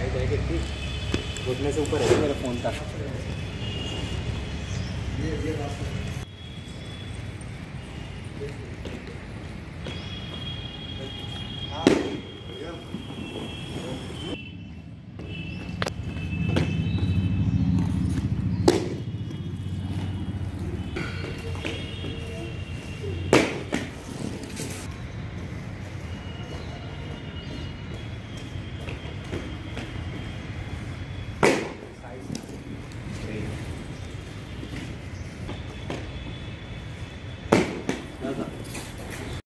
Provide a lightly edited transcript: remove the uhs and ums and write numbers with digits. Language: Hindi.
हाइट है कितनी, घुटने से ऊपर है मेरे फ़ोन का।